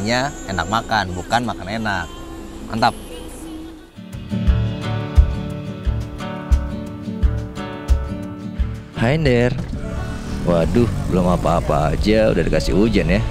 artinya enak makan, bukan makan enak. Mantap. Hai Der. Waduh, belum apa-apa aja udah dikasih hujan ya.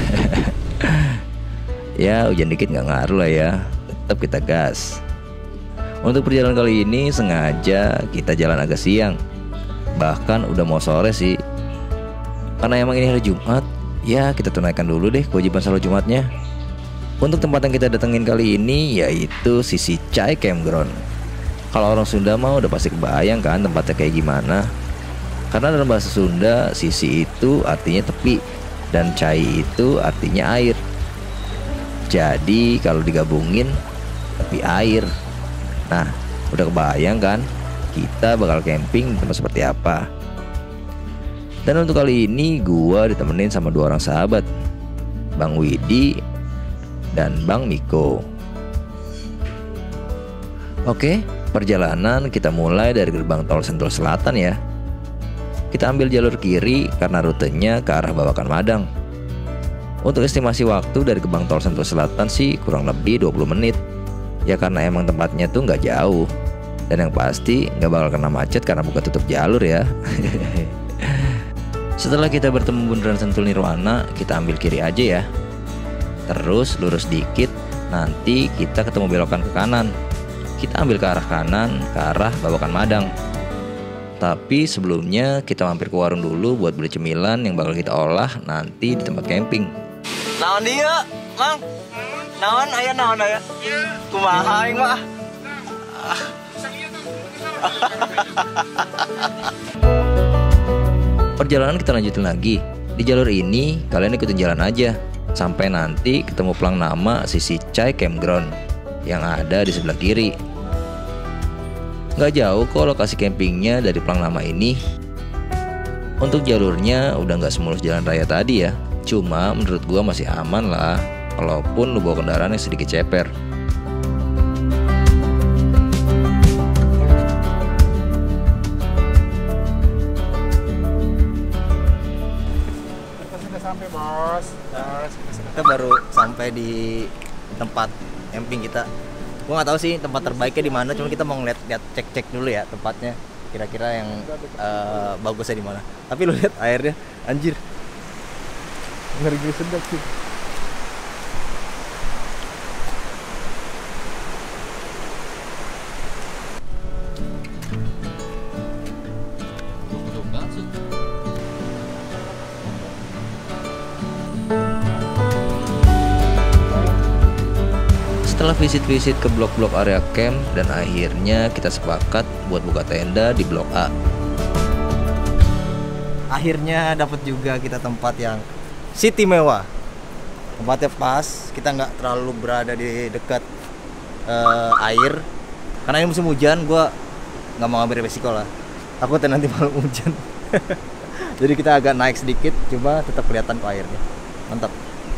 Ya hujan dikit nggak ngaruh lah ya, tetap kita gas. Untuk perjalanan kali ini sengaja kita jalan agak siang, bahkan udah mau sore sih. Karena emang ini hari Jumat, ya kita tunaikan dulu deh kewajiban salat Jumatnya. Untuk tempat yang kita datengin kali ini yaitu Sisi Chai Campground. Kalau orang Sunda mah udah pasti kebayang kan tempatnya kayak gimana. Karena dalam bahasa Sunda, sisi itu artinya tepi dan chai itu artinya air. Jadi kalau digabungin tepi air. Nah, udah kebayang kan kita bakal camping di tempat seperti apa. Dan untuk kali ini gua ditemenin sama dua orang sahabat, Bang Widi dan Bang Miko. Oke, perjalanan kita mulai dari gerbang tol Sentul Selatan ya. Kita ambil jalur kiri karena rutenya ke arah Babakan Madang. Untuk estimasi waktu dari gerbang tol Sentul Selatan sih kurang lebih 20 menit. Ya karena emang tempatnya tuh nggak jauh. Dan yang pasti nggak bakal kena macet karena buka tutup jalur ya. Setelah kita bertemu bundaran Sentul Nirwana, kita ambil kiri aja ya. Terus lurus dikit, nanti kita ketemu belokan ke kanan. Kita ambil ke arah kanan, ke arah Babakan Madang. Tapi sebelumnya kita mampir ke warung dulu buat beli cemilan yang bakal kita olah nanti di tempat camping. Naon dia, Mang? Naon aya? Kumaha aing mah? Perjalanan kita lanjutin lagi. Di jalur ini kalian ikutin jalan aja sampai nanti ketemu pelang nama Sisi Chai Campground yang ada di sebelah kiri. Nggak jauh kok lokasi campingnya dari pelang nama ini. Untuk jalurnya udah nggak semulus jalan raya tadi ya. Cuma menurut gua masih aman lah, walaupun lu bawa kendaraan yang sedikit ceper. Sudah sampai bos. Kita baru sampai di tempat camping kita. Gua nggak tahu sih tempat terbaiknya di mana, cuma kita mau ngeliat cek dulu ya tempatnya kira-kira yang bagusnya di mana. Tapi lu lihat airnya, anjir, Ngeri sedap sih. Setelah visit-visit ke blok-blok area camp dan akhirnya kita sepakat buat buka tenda di blok A. akhirnya dapat juga kita tempat yang city mewah. Tempatnya pas, kita nggak terlalu berada di dekat air. Karena ini musim hujan, gue nggak mau ngambil resiko lah. Takutnya nanti malam hujan. Jadi kita agak naik sedikit, coba tetap kelihatan ke airnya. Mantap.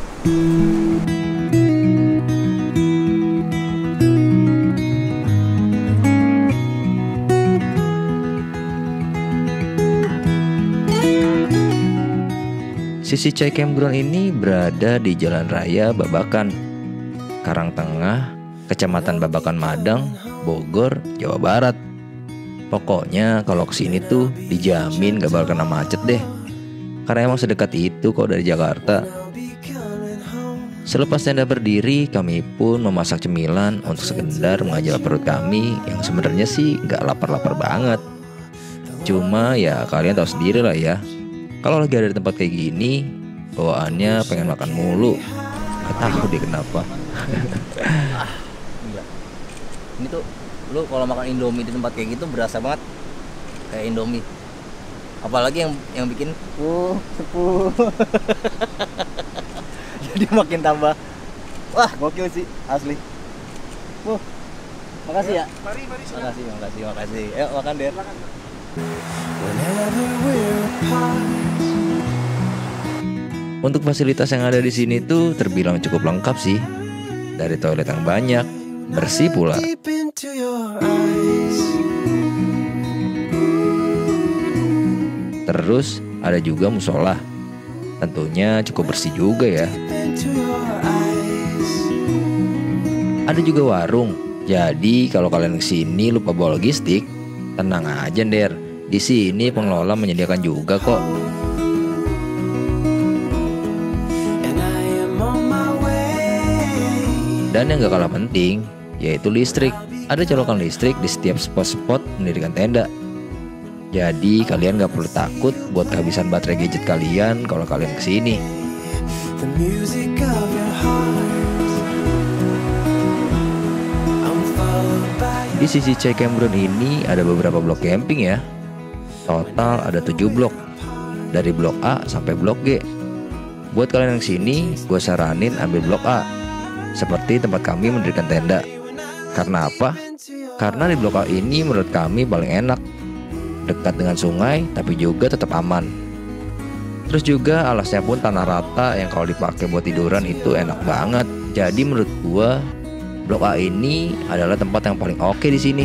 Sisi Chai Campground ini berada di Jalan Raya Babakan, Karangtengah, Kecamatan Babakan Madang, Bogor, Jawa Barat. Pokoknya kalau kesini tuh dijamin gak bakal kena macet deh. Karena emang sedekat itu kok dari Jakarta. Selepas tenda berdiri, kami pun memasak cemilan untuk sekedar mengajak perut kami yang sebenarnya sih gak lapar-lapar banget. Cuma ya kalian tahu sendiri lah ya, kalau lagi ada di tempat kayak gini, bawaannya pengen makan mulu. Gak tahu deh kenapa. Enggak. Ini tuh lu kalau makan Indomie di tempat kayak gitu berasa banget kayak Indomie. Apalagi yang bikin sepuh. Jadi makin tambah. Wah, gokil sih asli. Makasih ya. Mari. Makasih. Ayo makan deh. Untuk fasilitas yang ada di sini tuh terbilang cukup lengkap sih. Dari toilet yang banyak, bersih pula. Terus ada juga musola. Tentunya cukup bersih juga ya. Ada juga warung. Jadi kalau kalian kesini lupa bawa logistik, tenang aja Der. Di sini pengelola menyediakan juga kok. Dan yang gak kalah penting, yaitu listrik. Ada colokan listrik di setiap spot-spot mendirikan tenda. Jadi kalian gak perlu takut buat kehabisan baterai gadget kalian kalau kalian kesini. Di sisi Chai Campground ini ada beberapa blok camping ya. Total ada 7 blok. Dari blok A sampai blok G. Buat kalian yang sini, gue saranin ambil blok A. Seperti tempat kami mendirikan tenda. Karena apa? Karena di blok A ini menurut kami paling enak. Dekat dengan sungai tapi juga tetap aman. Terus juga alasnya pun tanah rata yang kalau dipakai buat tiduran itu enak banget. Jadi menurut gue blok A ini adalah tempat yang paling oke di sini.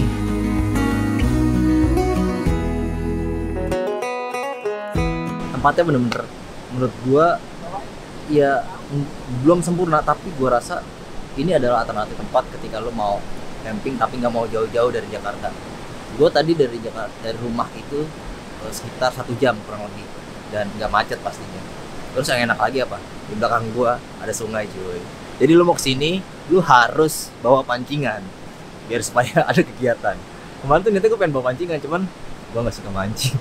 Tempatnya bener-bener menurut gua ya belum sempurna, tapi gua rasa ini adalah alternatif tempat ketika lo mau camping tapi nggak mau jauh-jauh dari Jakarta. Gua tadi dari rumah itu sekitar 1 jam kurang lebih dan nggak macet pastinya. Terus yang enak lagi apa? Di belakang gua ada sungai cuy. Jadi lo mau kesini, lo harus bawa pancingan biar supaya ada kegiatan. Kemarin tuh niatnya gue pengen bawa pancingan, cuman gue nggak suka mancing.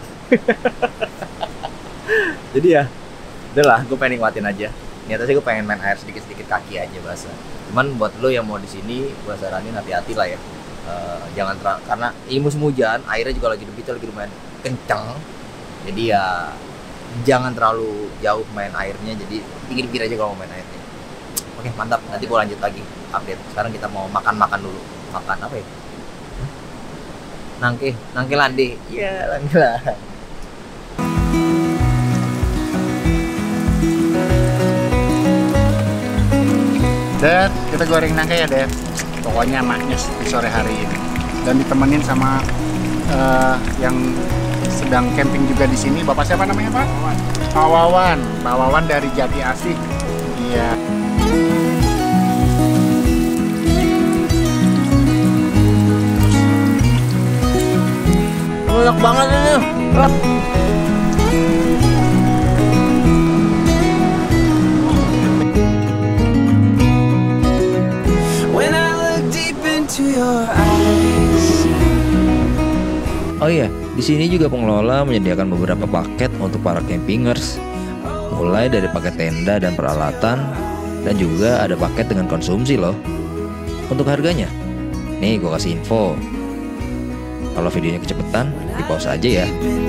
Jadi ya, udahlah, gue pengen nikmatin aja. Niatnya sih gue pengen main air sedikit-sedikit kaki aja basah. Cuman buat lo yang mau di sini, gue saranin hati-hati lah ya. Jangan karena ini musim hujan, airnya juga lagi debitnya lagi lumayan kencang. Jadi ya jangan terlalu jauh main airnya. Jadi pinggir-pinggir aja kalau mau main airnya. Oke, mantap. Nanti gue lanjut lagi update. Sekarang kita mau makan-makan dulu. Makan apa ya? Nangke lande. Iya, nangke lah. Dad, kita goreng nangka ya, Dad. Pokoknya maknyus di sore hari ini. Dan ditemenin sama yang sedang camping juga di sini. Bapak siapa namanya, Pak? Pak Wawan. Pak Wawan dari Jati Asih. Iya. Enak banget ini. Oh iya, di sini juga pengelola menyediakan beberapa paket untuk para campingers. Mulai dari paket tenda dan peralatan, dan juga ada paket dengan konsumsi loh. Untuk harganya, nih gue kasih info. Kalau videonya kecepatan, di pause aja ya.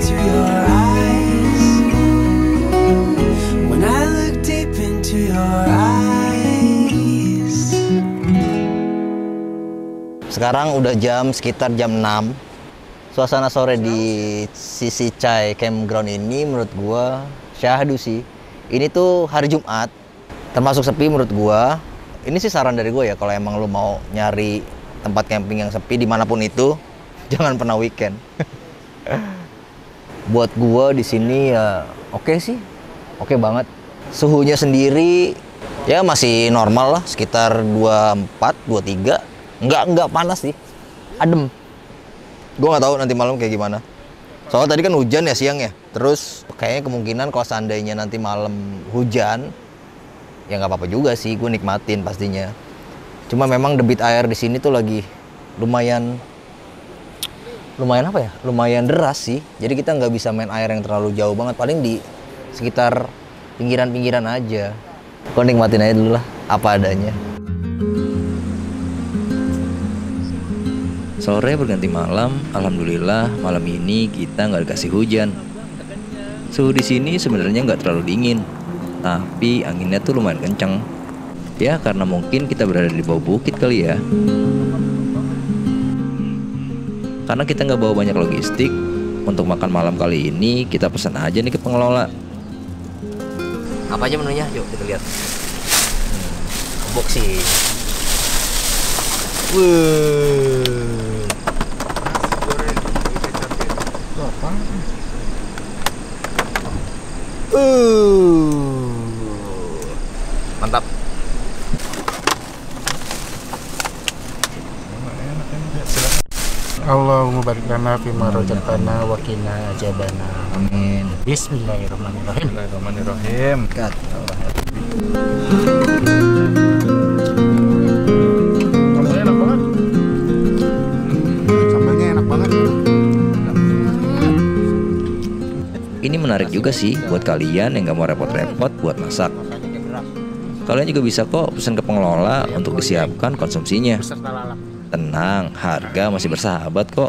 Sekarang udah sekitar jam 6. Suasana sore di sisi Chai Campground ini menurut gua syahdu sih. Ini tuh hari Jumat, termasuk sepi menurut gua. Ini sih saran dari gua ya, kalau emang lu mau nyari tempat camping yang sepi dimanapun itu, jangan pernah weekend. Buat gua di sini ya oke sih, oke banget. Suhunya sendiri ya masih normal lah, sekitar 24, 23. Nggak panas sih, adem. Gue nggak tahu nanti malam kayak gimana. Soalnya tadi kan hujan ya siang ya. Terus kayaknya kemungkinan kalau seandainya nanti malam hujan, ya nggak apa-apa juga sih. Gue nikmatin pastinya. Cuma memang debit air di sini tuh lagi lumayan apa ya? Lumayan deras sih. Jadi kita nggak bisa main air yang terlalu jauh banget. Paling di sekitar pinggiran-pinggiran aja. Gue nikmatin aja dulu lah apa adanya. Sore berganti malam, alhamdulillah malam ini kita nggak dikasih hujan. Suhu di sini sebenarnya nggak terlalu dingin, tapi anginnya tuh lumayan kenceng. Ya karena mungkin kita berada di bawah bukit kali ya. Karena kita nggak bawa banyak logistik, untuk makan malam kali ini kita pesan aja nih ke pengelola. Apa aja menunya? Yuk kita lihat. Unboxing. Mantap. barik lana fima razaqtana wa qina azabana. Amin. Bismillahirrahmanirrahim. Bismillahirrahmanirrahim. Sambelnya enak banget. Sambelnya enak banget. Ini menarik juga sih buat kalian yang gak mau repot-repot buat masak. Kalian juga bisa kok pesan ke pengelola untuk disiapkan konsumsinya. Beserta lalap. Tenang, harga masih bersahabat kok.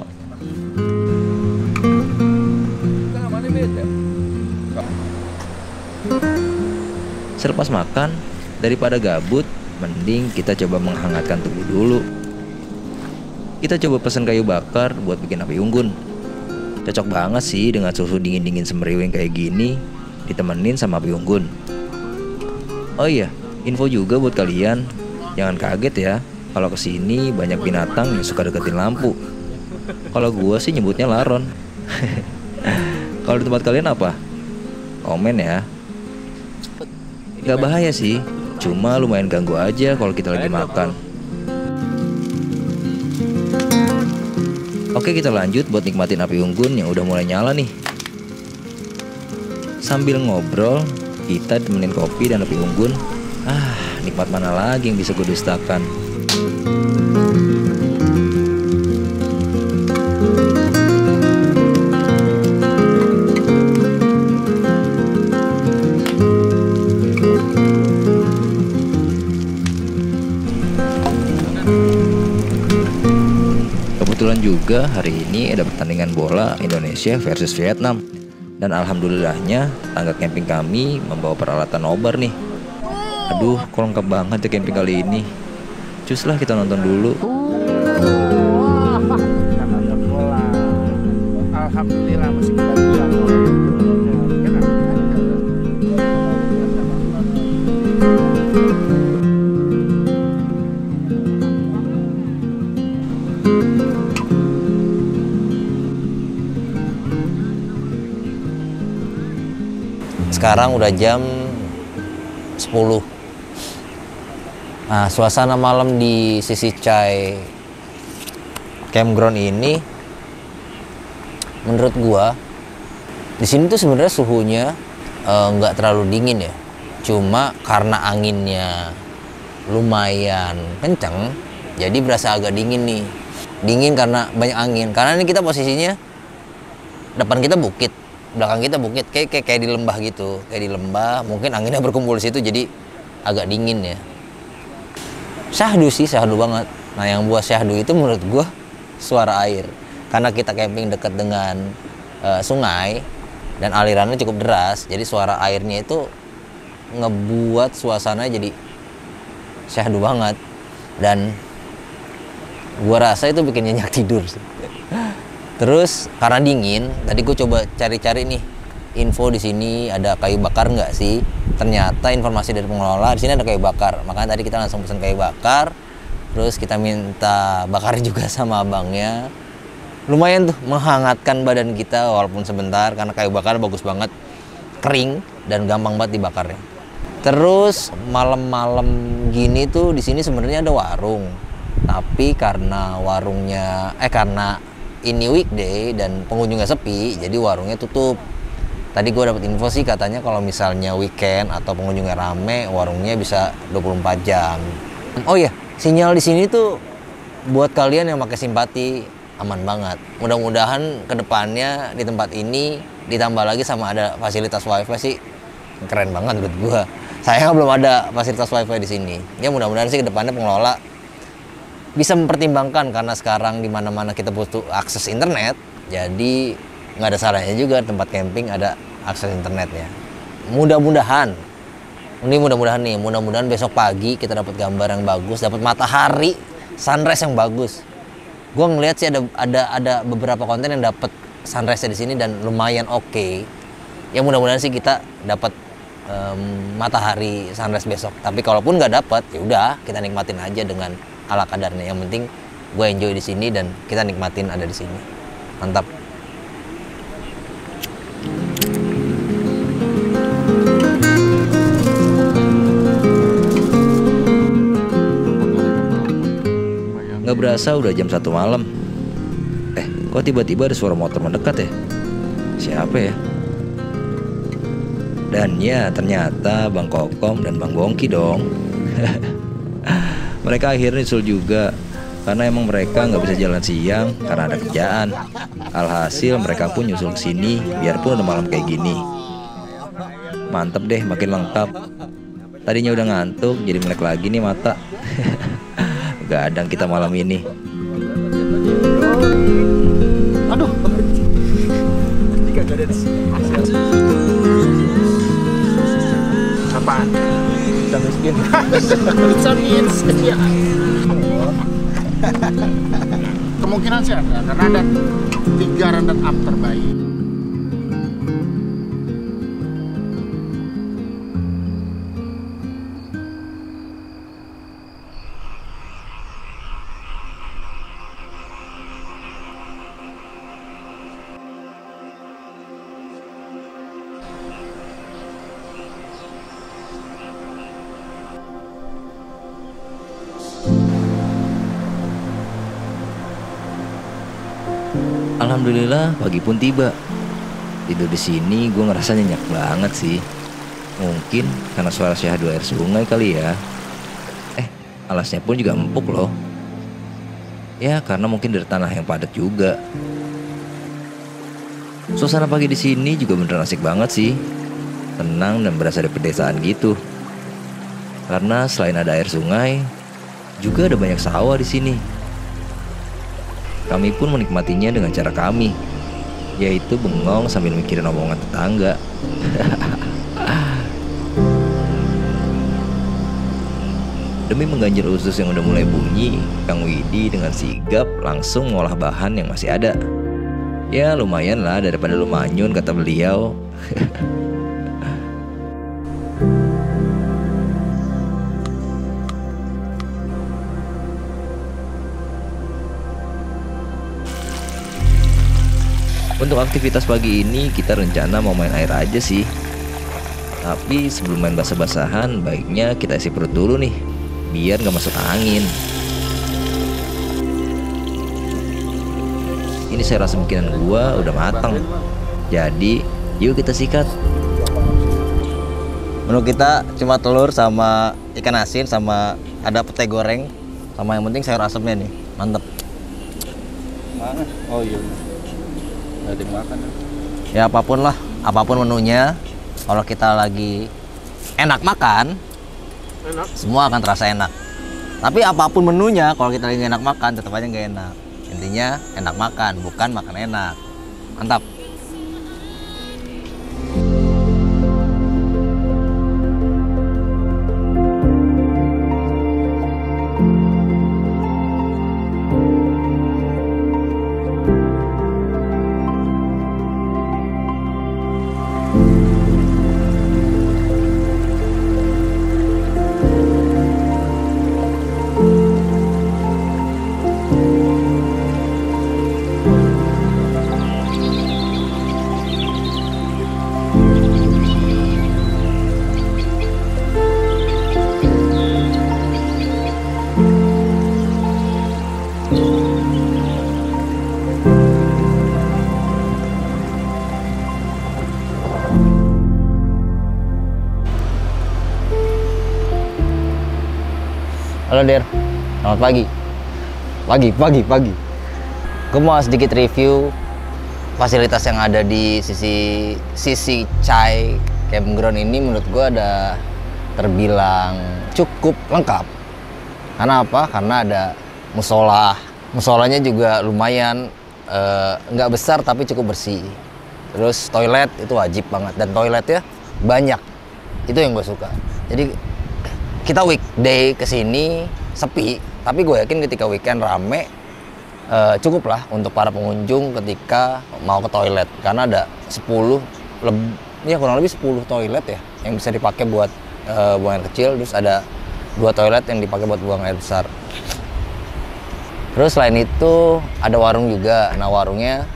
Selepas makan, daripada gabut, mending kita coba menghangatkan tubuh dulu. Kita coba pesan kayu bakar buat bikin api unggun. Cocok banget sih dengan suhu dingin-dingin semeriwing kayak gini, ditemenin sama api unggun. Oh iya, info juga buat kalian, jangan kaget ya kalau kesini banyak binatang yang suka deketin lampu. Kalau gua sih nyebutnya laron. Kalau di tempat kalian apa? Komen ya. Gak bahaya sih, cuma lumayan ganggu aja kalau kita lagi makan. Oke, kita lanjut buat nikmatin api unggun yang udah mulai nyala nih. Sambil ngobrol, kita temenin kopi dan api unggun. Nikmat mana lagi yang bisa gue dustakan. Kebetulan juga hari ini ada pertandingan bola Indonesia versus Vietnam. Dan alhamdulillahnya tangga camping kami membawa peralatan nobar nih. Aduh, kok lengkap banget ya camping kali ini. Cus lah kita nonton dulu. Kita nonton bola. Alhamdulillah masih kebagian. Sekarang udah jam 10. Nah, suasana malam di Sisi Chai campground ini menurut gua di sini tuh sebenarnya suhunya nggak terlalu dingin ya. Cuma karena anginnya lumayan kenceng, jadi berasa agak dingin nih. Dingin karena banyak angin. Karena ini kita posisinya depan kita bukit, belakang kita bukit, kayak di lembah gitu, kayak di lembah. Mungkin anginnya berkumpul di situ, jadi agak dingin ya. Syahdu sih, syahdu banget. Nah, yang buat syahdu itu menurut gua suara air. Karena kita camping dekat dengan sungai dan alirannya cukup deras, jadi suara airnya itu ngebuat suasana jadi syahdu banget. Dan gua rasa itu bikin nyenyak tidur sih. Terus karena dingin, tadi gue coba cari-cari nih info di sini ada kayu bakar nggak sih? Ternyata informasi dari pengelola di sini ada kayu bakar. Makanya tadi kita langsung pesan kayu bakar. Terus kita minta bakar juga sama abangnya. Lumayan tuh menghangatkan badan kita walaupun sebentar karena kayu bakar bagus banget, kering dan gampang banget dibakarnya. Terus malam-malam gini tuh di sini sebenarnya ada warung. Tapi karena karena ini weekday dan pengunjungnya sepi, jadi warungnya tutup. Tadi gue dapet info sih katanya kalau misalnya weekend atau pengunjungnya rame, warungnya bisa 24 jam. Oh iya, sinyal di sini tuh buat kalian yang pakai simpati aman banget. Mudah-mudahan kedepannya di tempat ini ditambah lagi sama ada fasilitas wifi sih, keren banget menurut gue. Sayang belum ada fasilitas wifi di sini. Ya mudah-mudahan sih kedepannya pengelola bisa mempertimbangkan, karena sekarang di mana-mana kita butuh akses internet, jadi nggak ada salahnya juga tempat camping ada akses internetnya. Mudah-mudahan besok pagi kita dapat gambar yang bagus, dapat matahari sunrise yang bagus. Gue ngeliat sih ada beberapa konten yang dapat sunrise di sini dan lumayan oke. Ya mudah-mudahan sih kita dapat matahari sunrise besok. Tapi kalaupun nggak dapat, ya udah kita nikmatin aja dengan ala kadarnya. Yang penting gue enjoy di sini dan kita nikmatin ada di sini. Mantap. Nggak berasa udah jam 1 malam. Kok tiba-tiba ada suara motor mendekat ya? Siapa ya? Dan ya ternyata Bang Kokom dan Bang Bongki dong. Mereka akhirnya nyusul juga, karena emang mereka nggak bisa jalan siang karena ada kerjaan. Alhasil mereka pun nyusul ke sini biarpun udah malam kayak gini. Mantep deh, makin lengkap. Tadinya udah ngantuk, jadi melek lagi nih mata. Gadang kita malam ini. Aduh. Apaan? Kita miskin. Bisa miskin. Kemungkinan sih ada, karena ada 3 runner up terbaik. Alhamdulillah pagi pun tiba. Tidur di sini gue ngerasa nyenyak banget sih. Mungkin karena suara syahdu air sungai kali ya. Alasnya pun juga empuk loh. Ya karena mungkin dari tanah yang padat juga. Suasana pagi di sini juga beneran asik banget sih. Tenang dan berasa dari pedesaan gitu. Karena selain ada air sungai, juga ada banyak sawah di sini. Kami pun menikmatinya dengan cara kami, yaitu bengong sambil mikirin omongan tetangga. Demi mengganjal usus yang udah mulai bunyi, Kang Widi dengan sigap langsung ngolah bahan yang masih ada. Ya lumayan lah daripada lu manyun, kata beliau. Untuk aktivitas pagi ini kita rencana mau main air aja sih. Tapi sebelum main basah-basahan, baiknya kita isi perut dulu nih, biar gak masuk angin. Ini saya rasa bikinan gua udah matang. Jadi yuk kita sikat. Menu kita cuma telur sama ikan asin sama ada pete goreng sama yang penting sayur asemnya nih. Mantep. Mana? Oh iya. Nggak dimakan. Ya apapun menunya, kalau kita lagi enak makan, semua akan terasa enak. Tapi apapun menunya, kalau kita lagi enak makan, tetap aja nggak enak. Intinya enak makan, bukan makan enak. Mantap. Halo Der, selamat pagi. Gue mau sedikit review fasilitas yang ada di sisi Chai Campground ini. Menurut gue ada terbilang cukup lengkap. Karena apa? Karena ada musola. Musolanya juga lumayan, nggak besar tapi cukup bersih. Terus toilet itu wajib banget, dan toiletnya banyak. Itu yang gue suka. Jadi kita weekday kesini sepi, tapi gue yakin ketika weekend rame, cukup lah untuk para pengunjung ketika mau ke toilet. Karena ada 10, kurang lebih 10 toilet ya yang bisa dipakai buat buang air kecil. Terus ada 2 toilet yang dipakai buat buang air besar. Terus selain itu ada warung juga. Nah warungnya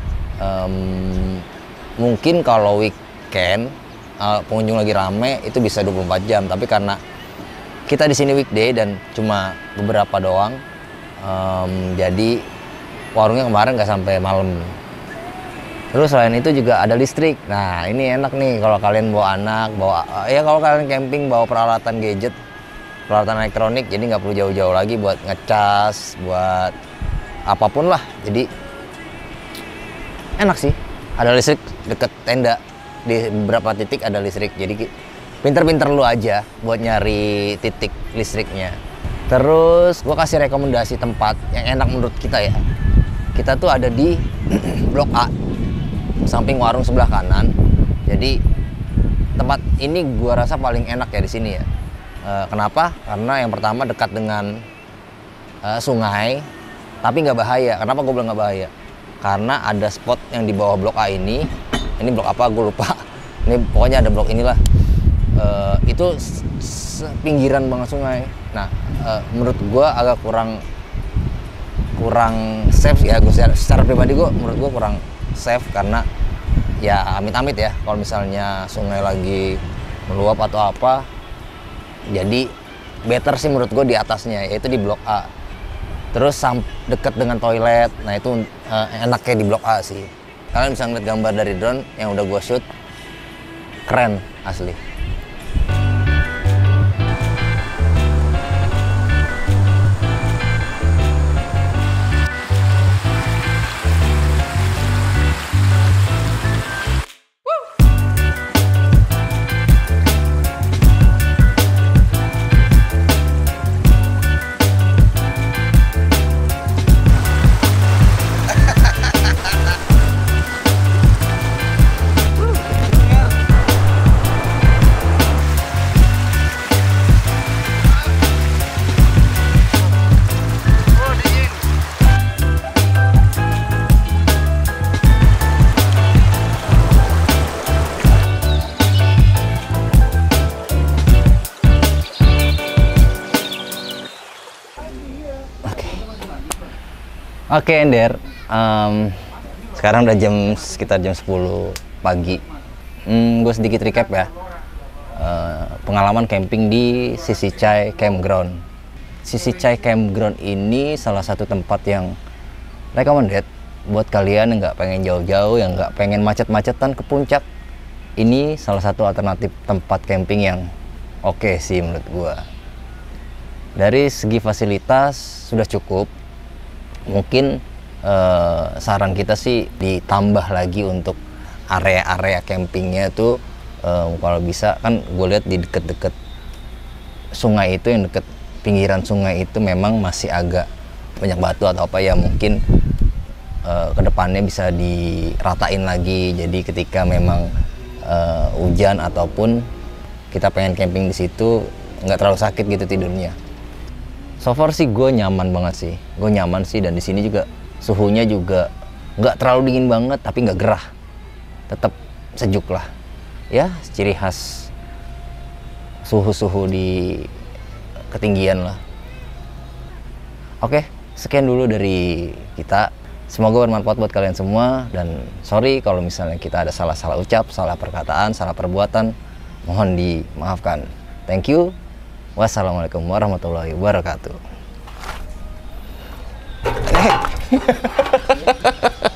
mungkin kalau weekend pengunjung lagi rame itu bisa 24 jam, tapi karena kita di sini weekday dan cuma beberapa doang, jadi warungnya kemarin nggak sampai malam. Terus selain itu juga ada listrik. Nah ini enak nih kalau kalian bawa anak, kalau kalian camping bawa peralatan gadget, peralatan elektronik, jadi nggak perlu jauh-jauh lagi buat ngecas, buat apapun lah. Jadi enak sih. Ada listrik deket tenda, di beberapa titik ada listrik. Jadi pinter-pinter lu aja buat nyari titik listriknya. Terus gua kasih rekomendasi tempat yang enak menurut kita ya. Kita tuh ada di Blok A, samping warung sebelah kanan. Jadi tempat ini gua rasa paling enak ya di sini ya. Kenapa? Karena yang pertama dekat dengan sungai, tapi nggak bahaya. Kenapa gue bilang nggak bahaya? Karena ada spot yang di bawah Blok A ini blok apa gue lupa. Ini pokoknya ada blok inilah. Itu pinggiran banget sungai. Nah, menurut gue agak kurang safe ya. Gue secara pribadi menurut gue kurang safe karena ya amit-amit ya kalau misalnya sungai lagi meluap atau apa. Jadi better sih menurut gue di atasnya, yaitu di Blok A. Terus dekat dengan toilet. Nah itu enaknya di Blok A sih. Kalian bisa ngeliat gambar dari drone yang udah gue shoot, keren asli. Oke, Ender, sekarang udah sekitar jam 10 pagi. Gue sedikit recap ya. Pengalaman camping di Sisi Chai Campground. Sisi Chai Campground ini salah satu tempat yang recommended buat kalian yang nggak pengen jauh-jauh, yang nggak pengen macet-macetan ke puncak. Ini salah satu alternatif tempat camping yang oke sih menurut gue. Dari segi fasilitas sudah cukup. Mungkin saran kita sih ditambah lagi untuk area-area campingnya tuh kalau bisa kan gue lihat di deket-deket sungai itu, yang deket pinggiran sungai itu memang masih agak banyak batu atau apa ya, mungkin kedepannya bisa diratain lagi. Jadi ketika memang hujan ataupun kita pengen camping di situ nggak terlalu sakit gitu tidurnya. So far sih gue nyaman banget sih, dan di sini juga suhunya juga nggak terlalu dingin banget tapi nggak gerah, tetap sejuk lah ya, ciri khas suhu-suhu di ketinggian lah. Oke, sekian dulu dari kita, semoga bermanfaat buat kalian semua, dan sorry kalau misalnya kita ada salah ucap, salah perkataan, salah perbuatan, mohon dimaafkan. Thank you. Wassalamualaikum warahmatullahi wabarakatuh.